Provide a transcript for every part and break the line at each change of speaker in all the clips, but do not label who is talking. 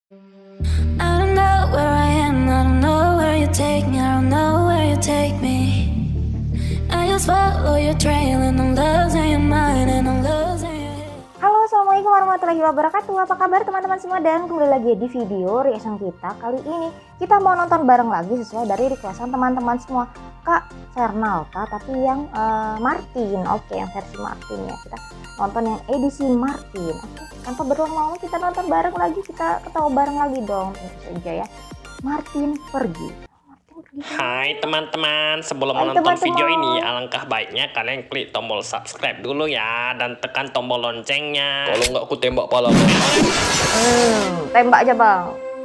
I don't know where I am, I don't know where you take me, I don't know where you take me. I just follow your trail and I'm losing your mind and I'm losing your head.
Halo, assalamualaikum warahmatullahi wabarakatuh. Apa kabar teman-teman semua? Dan kembali lagi di video reaction kita. Kali ini kita mau nonton bareng lagi sesuai dari requestan teman-teman semua. Kak Fernalta, tapi yang Martin. Oke, yang versi Martin ya. Kita nonton yang edisi Martin. Oke, tanpa berlama-lama kita nonton bareng lagi. Kita ketawa bareng lagi dong, tentu saja ya. Martin pergi.
Hai teman-teman, sebelum menonton video ini, alangkah baiknya kalian klik tombol subscribe dulu ya, dan tekan tombol loncengnya. Kalau nggak aku tembak pala.
Tembak aja bang.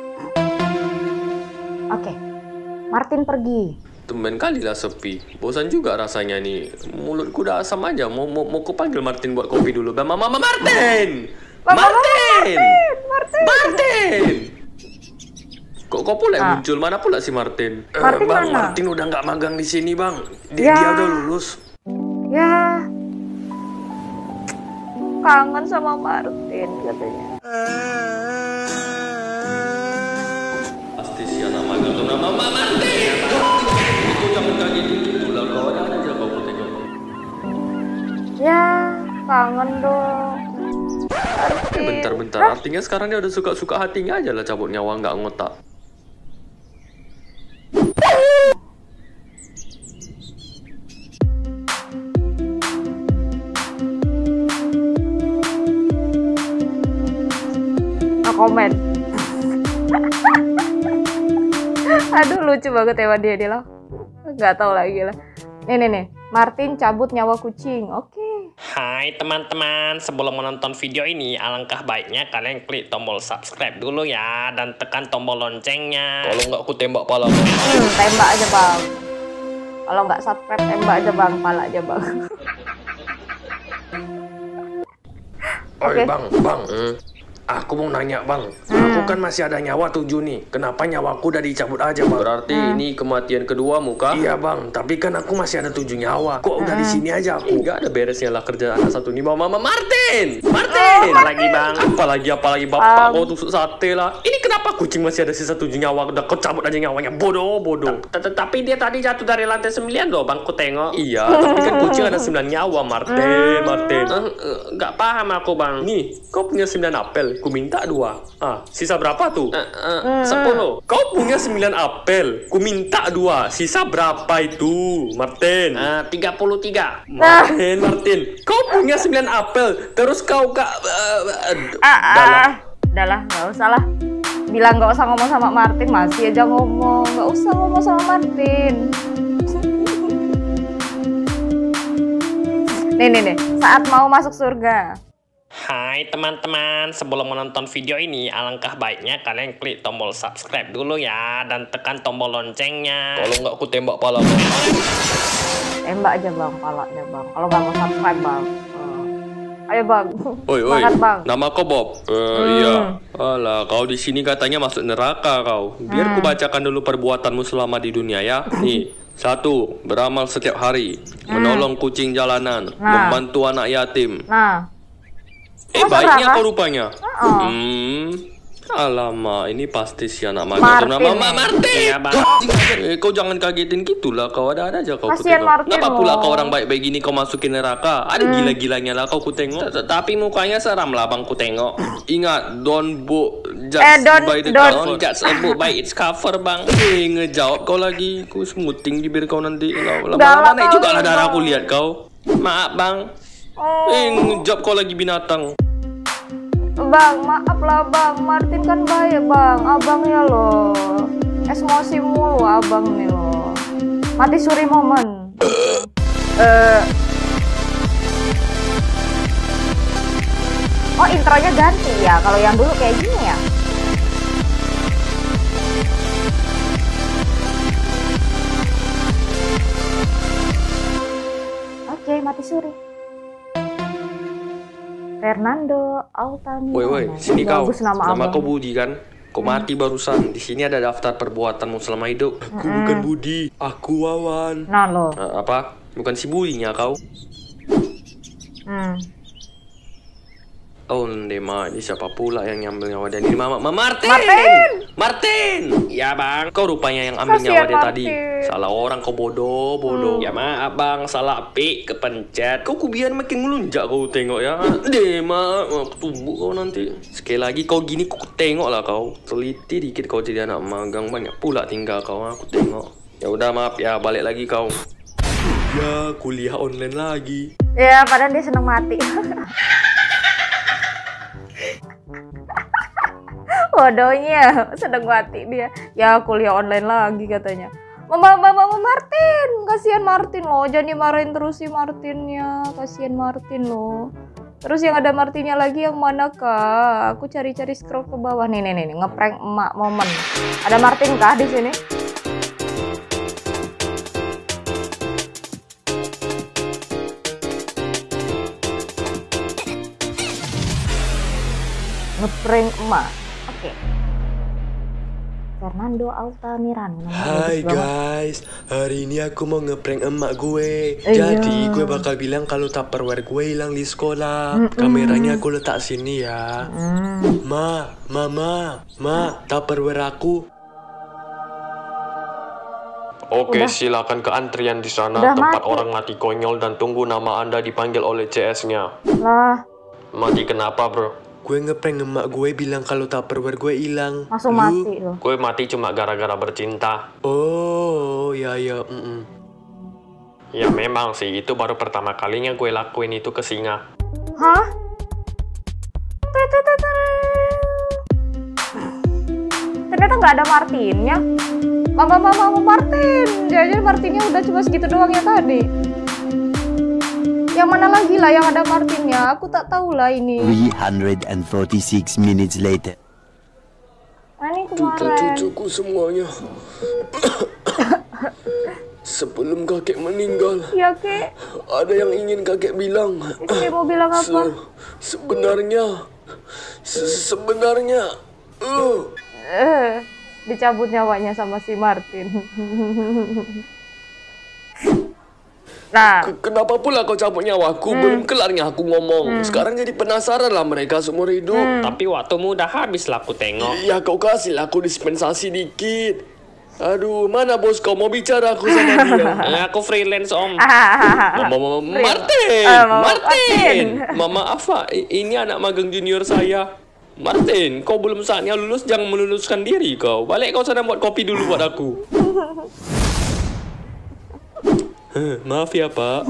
Oke, Martin pergi.
Tumben kali lah sepi. Bosan juga rasanya nih. Mulutku udah asam aja. Mau ku panggil Martin buat kopi dulu. Mama Martin! Martin! Martin! Kok pula yang muncul? Mana pula si Martin?
Martin
Bang,
mana?
Martin udah nggak magang di sini, Bang. Dia udah lulus.
Ya, kangen sama Martin katanya.
Pasti si anak magang tuh nama Martin. Itu jangan kaget gitu lah. Kau ada aja kau tengok.
Ya, kangen dong.
Bentar. Artinya sekarang dia udah suka-suka hatinya aja lah cabut nyawa nggak ngotak.
Komen. Aduh lucu banget ya dia loh. Nggak tahu lagi lah. Nih. Martin cabut nyawa kucing. Oke.
Hai teman-teman, sebelum menonton video ini, alangkah baiknya kalian klik tombol subscribe dulu ya, dan tekan tombol loncengnya.
Kalau nggak aku tembak pala.
Tembak aja bang. Kalau nggak subscribe tembak aja bang, pala aja bang.
Oi bang. Aku mau nanya bang, aku kan masih ada nyawa 7 nih. Kenapa nyawaku udah dicabut aja bang? Berarti ini kematian kedua muka? Iya bang, tapi kan aku masih ada 7 nyawa. Kok udah di sini aja aku? Gak ada beresnya lah kerja anak satu nih. Mama Martin!
Apalagi bang?
Apalagi bapak kau tusuk sate lah. Ini kenapa kucing masih ada sisa 7 nyawa? Udah kau cabut aja nyawanya, bodoh.
Tapi dia tadi jatuh dari lantai 9 loh bang, ku tengok.
Iya, tapi kan kucing ada 9 nyawa, Martin.
Gak paham aku bang.
Nih, kau punya 9 apel, ku minta 2. Sisa berapa tuh?
10.
Kau punya 9 apel, ku minta 2. Sisa berapa itu, Martin?
33.
Martin, kau punya 9 apel, terus kau gak...
Udahlah, nggak usah lah. Bilang nggak usah ngomong sama Martin, masih aja ngomong. Nggak usah ngomong sama Martin. Nih, saat mau masuk surga.
Hai teman-teman, sebelum menonton video ini, alangkah baiknya kalian klik tombol subscribe dulu ya, dan tekan tombol loncengnya.
Kalau nggak aku tembak pala.
Tembak aja bang, palanya bang. Kalau nggak mau subscribe bang. Ayo bang.
Oi,
Semangat, bang.
nama kau Bob? Iya. Alah, kau di sini katanya masuk neraka kau. Biar ku bacakan dulu perbuatanmu selama di dunia ya. Nih, 1. Beramal setiap hari, menolong kucing jalanan, membantu anak yatim. Baiknya kau rupanya. Alamak, ini pasti si anak magang. Martin.
Iya bang.
Kau jangan kagetin gitulah. Kau ada aja kau
Kasian
kutengok.
Martin
Kenapa pula
loh.
kau orang baik-baik gini kau masukin neraka? Ada gila-gilanya lah kau kutengok.
Tapi mukanya seram lah bang, ku tengok.
Ingat, don't judge by the cover.
Don't judge a book by its cover bang.
Ngejawab kau lagi. Ku semuting bibir kau nanti.
Galak
Lama-lama naik juga
kali,
lah darah
Bang.
aku lihat kau.
Maaf bang.
Ngejawab kau lagi binatang.
Bang, maaf lah bang. Martin kan baik bang. Abangnya loh. Emosi mulu abang nih loh. Mati suri momen. Oh, intronya ganti ya. Kalau yang dulu kayak gini ya. Oke, mati suri. Fernando Altani.
Woi, sini kau.
Bagus nama
Nama
abang.
kau Budi kan? Kau mati barusan. Di sini ada daftar perbuatanmu selama hidup. Aku bukan Budi, aku Wawan.
Nah lo.
Apa? Bukan si Budinya kau. Oh, Dema, ini siapa pula yang nyambil nyawa Dani? Mama Martin! Martin! Ya bang, kau rupanya yang ambil nyawa dia tadi. Salah orang, kau bodoh. Ya maaf bang, salah pi, kepencet. Kau kubiar makin melunjak kau tengok ya. Dema, aku tumbuk kau nanti. Sekali lagi kau gini, ku tengok lah kau. Teliti dikit kau jadi anak magang, banyak pula tinggal kau, aku tengok. Ya udah maaf ya, balik lagi kau. Ya, kuliah online lagi.
Ya, padahal dia seneng mati. Bodohnya, sedang mati dia. Ya, kuliah online lagi katanya. Mama Martin, kasihan Martin loh. Jangan dimarahin terus si Martinnya, kasihan Martin loh. Terus yang ada Martinnya lagi yang mana kak? Aku cari-cari scroll ke bawah nih, ngeprank emak momen. Ada Martin kah di sini? Ngeprank emak. Oke. Fernando Altamirano.
Hai guys, hari ini aku mau ngeprank emak gue. Jadi gue bakal bilang kalau Tupperware gue hilang di sekolah. Kameranya aku letak sini ya. Mama, Tupperware aku.
Oke, silakan ke antrian di sana. Tempat orang mati konyol dan tunggu nama Anda dipanggil oleh CS-nya.
Lah,
Mati kenapa bro?
Gue ngeprank emak gue bilang kalau Tupperware gue hilang.
langsung mati loh.
Gue mati cuma gara-gara bercinta.
Oh, ya.
Ya memang sih, itu baru pertama kalinya gue lakuin itu ke singa.
Hah? Ternyata nggak ada Martinnya. Mama Martin. Jadi Martinnya udah cuma segitu doang ya tadi. Yang mana lagi lah yang ada Martinnya? Aku tak tahu lah ini.
346 minutes later.
Ini kemarin.
Cucuku semuanya. Sebelum kakek meninggal,
Ya kek.
ada yang ingin kakek bilang.
Kakek mau bilang apa?
Sebenarnya,
Dicabut nyawanya sama si Martin. Nah,
kenapa pula kau cabut nyawaku? Belum kelarnya aku ngomong. Sekarang jadi penasaran lah mereka seumur hidup.
Tapi waktumu udah habis lah aku tengok.
Ya kau kasih lah aku dispensasi dikit. Aduh, mana bos kau mau bicara aku sama dia?
Aku freelance om.
Martin! Mama Afa, ini anak magang junior saya. Martin, kau belum saatnya lulus, jangan meluluskan diri kau. Balik kau sana buat kopi dulu buat aku. Maaf ya pak.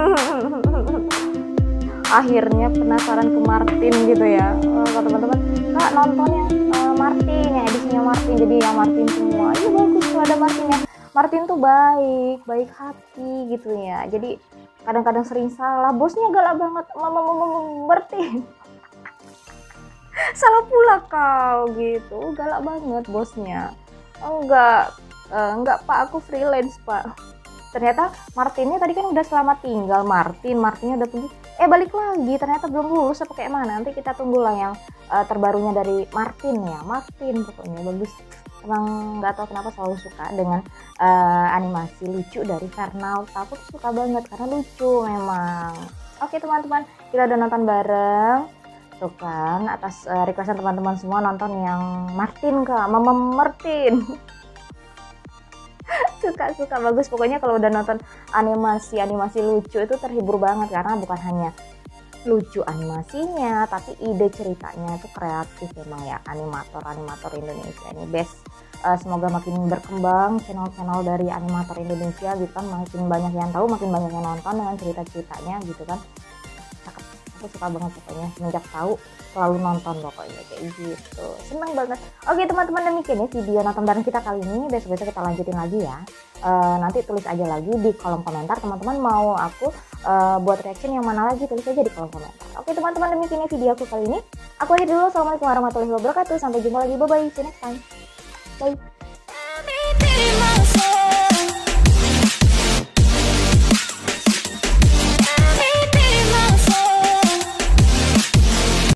akhirnya penasaran ke Martin gitu ya. Kalau teman-teman, kak nonton yang Martin, yang edisinya Martin. Jadi yang Martin semua. Ini bagus tuh ada Martinnya. Martin tuh baik hati gitu ya. Jadi kadang-kadang sering salah. Bosnya galak banget. Martin. Salah pula kau gitu, galak banget bosnya. Enggak pak, aku freelance pak. Ternyata Martinnya tadi kan udah selamat tinggal. Martinnya udah pergi, balik lagi, ternyata belum lulus apa kayak mana. Nanti kita tunggulah yang terbarunya dari Martin ya. Martin pokoknya bagus. Emang nggak tahu kenapa selalu suka dengan animasi lucu dari Fernalta. Aku suka banget karena lucu memang. Oke teman-teman, kita udah nonton bareng. Tuh kan, atas requestan teman-teman semua nonton yang Martin kak, Mama Martin. suka bagus. Pokoknya kalau udah nonton animasi lucu itu terhibur banget, karena bukan hanya lucu animasinya, tapi ide ceritanya itu kreatif memang ya. Animator Indonesia ini best. Semoga makin berkembang channel-channel dari animator Indonesia gitu kan, makin banyak yang tahu, makin banyak yang nonton dengan cerita-ceritanya gitu kan. Aku suka banget pokoknya, semenjak tahu selalu nonton pokoknya kayak gitu, seneng banget. Oke teman-teman, demikian ya video nonton bareng kita kali ini. Besok kita lanjutin lagi ya. Nanti tulis aja lagi di kolom komentar teman-teman mau aku buat reaction yang mana lagi, tulis aja di kolom komentar. Oke teman-teman, demikian ya video aku kali ini. Aku akhir dulu. Assalamualaikum warahmatullahi wabarakatuh, sampai jumpa lagi, bye bye, see you next time, bye.